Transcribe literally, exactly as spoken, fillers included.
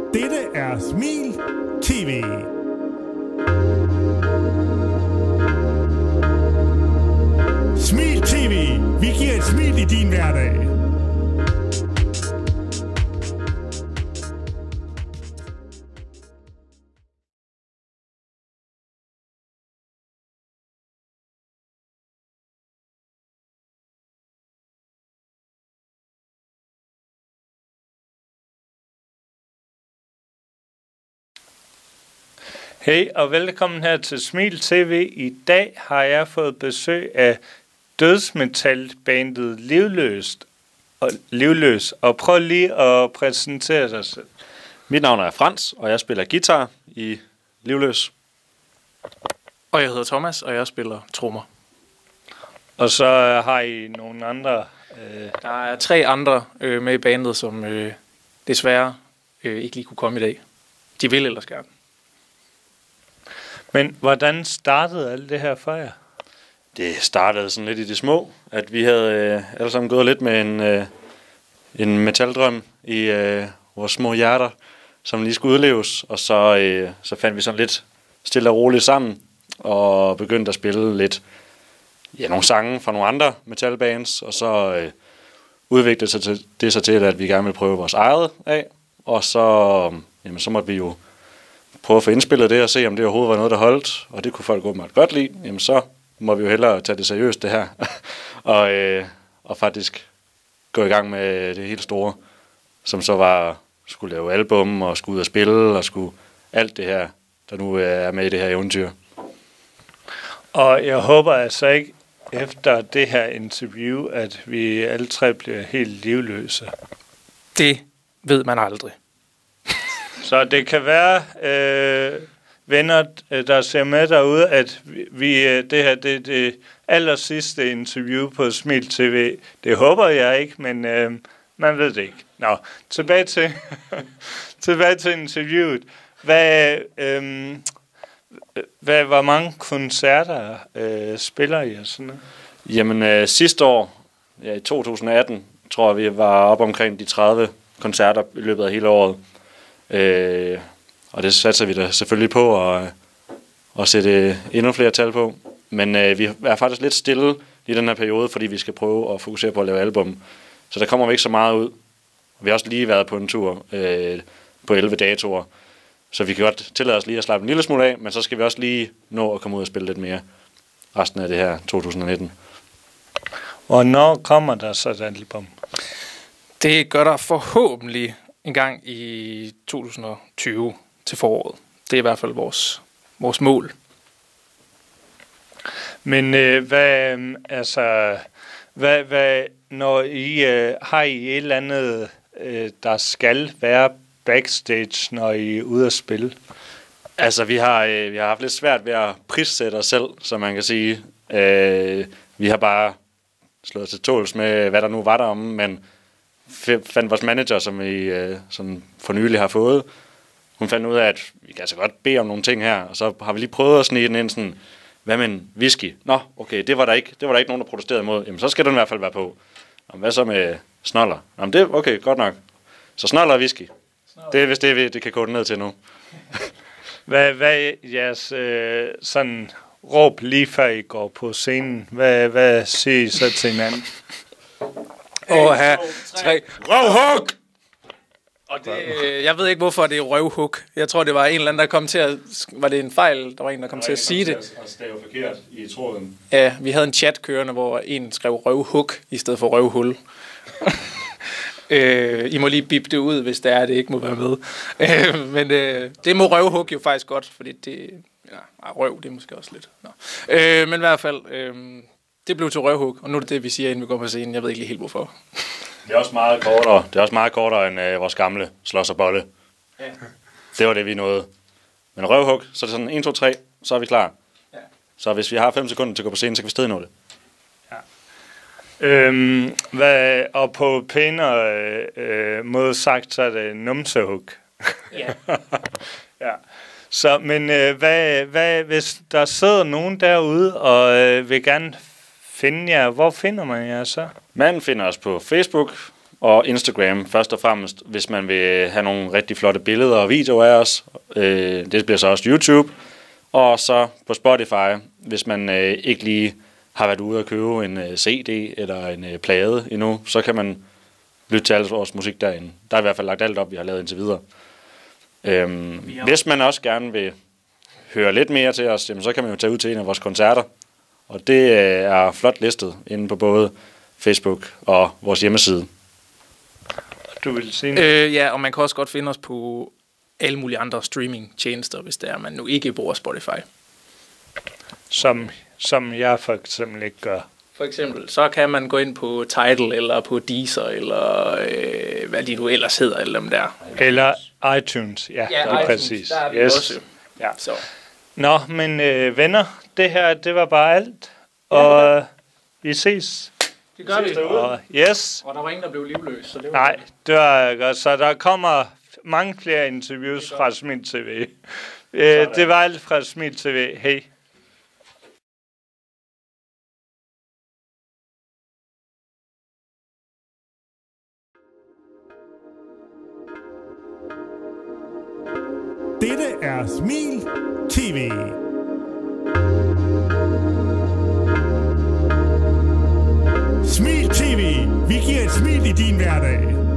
Dette er Smil T V. Smil T V. Vi giver et smil i din hverdag. Hej og velkommen her til Smil T V. I dag har jeg fået besøg af dødsmetalbandet Livløst og Livløs. Og prøv lige at præsentere dig selv. Mit navn er Frans, og jeg spiller guitar i Livløs. Og jeg hedder Thomas, og jeg spiller trommer. Og så har I nogle andre... Øh... Der er tre andre øh, med i bandet, som øh, desværre øh, ikke lige kunne komme i dag. De vil ellers gerne. Men hvordan startede alt det her for jer? Det startede sådan lidt i det små, at vi havde øh, alle sammen gået lidt med en, øh, en metaldrøm i øh, vores små hjerter, som lige skulle udleves. Og så, øh, så fandt vi sådan lidt stille og roligt sammen, og begyndte at spille lidt ja, nogle sange fra nogle andre metalbands. Og så øh, udviklede sig til, det sig til, at vi gerne ville prøve vores eget af. Og så, øh, jamen, så måtte vi jo prøve at få indspillet det og se, om det overhovedet var noget, der holdt. Og det kunne folk åbenbart godt lide. Jamen så må vi jo hellere tage det seriøst, det her. og, øh, og faktisk gå i gang med det helt store, som så var, skulle lave album og skulle ud og spille og skulle alt det her, der nu er med i det her eventyr. Og jeg håber altså ikke, efter det her interview, at vi alle tre bliver helt livløse. Det ved man aldrig. Så det kan være, øh, venner, der ser med derude, at vi, det her det, det aller sidste interview på Smil T V. Det håber jeg ikke, men øh, man ved det ikke. Nå, tilbage til, tilbage til interviewet. Hvad, øh, hvad, hvor mange koncerter øh, spiller I og sådan noget? Jamen øh, sidste år, ja, i to tusind atten, tror jeg, vi var op omkring de tredive koncerter i løbet af hele året. Øh, og det satser vi da selvfølgelig på at, at sætte endnu flere tal på. Men øh, vi er faktisk lidt stille i den her periode, fordi vi skal prøve at fokusere på at lave album. Så der kommer vi ikke så meget ud. Vi har også lige været på en tur øh, på elleve datoer. Så vi kan godt tillade os lige at slappe en lille smule af, men så skal vi også lige nå at komme ud og spille lidt mere resten af det her to tusind nitten. Hvornår kommer der så et album? Det gør der forhåbentlig en gang i to tusind tyve til foråret. Det er i hvert fald vores, vores mål. Men øh, hvad, altså, hvad, hvad, når I øh, har I et eller andet, øh, der skal være backstage, når I er ude at spille? Altså, vi har, øh, vi har haft lidt svært ved at prissætte os selv, som man kan sige. Øh, vi har bare slået til tåls med, hvad der nu var der om, men fandt vores manager, som vi øh, som for nylig har fået. Hun fandt ud af, at vi kan altså godt bede om nogle ting her, og så har vi lige prøvet at snige den ind sådan, hvad med en whisky? Nå, okay, det var der ikke, det var der ikke nogen, der protesterede imod. Jamen, så skal den i hvert fald være på. Og hvad så med snoller? Jamen, det okay, godt nok. Så snoller og whisky. Snoller. Det er vist det, vi det kan gå ned til nu. hvad, hvad jeres øh, sådan råb lige før I går på scenen? Hvad, hvad siger I så til hinanden? Åh, her. Tre. Røvhug! Og det, jeg ved ikke, hvorfor det er røvhug. Jeg tror, det var en eller anden, der kom til at... Var det en fejl? Der var en, der kom til at sige det. Og stave forkert i tråden. Ja, vi havde en chat kørende, hvor en skrev røvhug i stedet for røvhul. øh, I må lige bippe det ud, hvis det er, det ikke må være med. Øh, men øh, det må røvhug jo faktisk godt, fordi det... Ja, røv, det er måske også lidt. Nå. Øh, men i hvert fald... Øh, det blev til røvhug, og nu er det det, vi siger, inden vi går på scenen. Jeg ved ikke lige helt, hvorfor. Det er også meget kortere, det er også meget kortere end øh, vores gamle slås og bolle. Ja. Det var det, vi nåede. Men røvhug, så er det sådan en, to, tre, så er vi klar. Ja. Så hvis vi har fem sekunder til at gå på scenen, så kan vi stadig nå det. Ja. Øhm, hvad, og på pænere øh, måde sagt, så er det numsehug. Ja. Ja. Så, men øh, hvad, hvad, hvis der sidder nogen derude og øh, vil gerne finde jer, hvor finder man jer så? Man finder os på Facebook, og Instagram først og fremmest, hvis man vil have nogle rigtig flotte billeder og videoer af os. Øh, det bliver så også YouTube. Og så på Spotify, hvis man øh, ikke lige har været ude og købe en øh, C D eller en øh, plade endnu, så kan man lytte til al vores musik derinde. Der er i hvert fald lagt alt op, vi har lavet indtil videre. Øhm, hvis man også gerne vil høre lidt mere til os, jamen, så kan man jo tage ud til en af vores koncerter. Og det øh, er flot listet inde på både Facebook og vores hjemmeside. Du vil sige noget? Øh, ja, og man kan også godt finde os på alle mulige andre streaming-tjenester, hvis det er, man nu ikke bruger Spotify. Som, som jeg for eksempel ikke gør. For eksempel, så kan man gå ind på Tidal, eller på Deezer, eller øh, hvad de nu ellers hedder, eller dem der. Eller iTunes, ja, Ja, det er iTunes, præcis. der er vi Yes. også. Ja. Så. Nå, men øh, venner, det her, det var bare alt. Og øh, vi ses. Det gør vi. Og, yes. Og der var ingen, der blev livløs, så det var Nej, det var godt. Så der kommer mange flere interviews fra Smil T V. Øh, det var alt fra Smil T V. Hej. Dette er Smil T V. Smil T V. Vi giver et smil i din hverdag.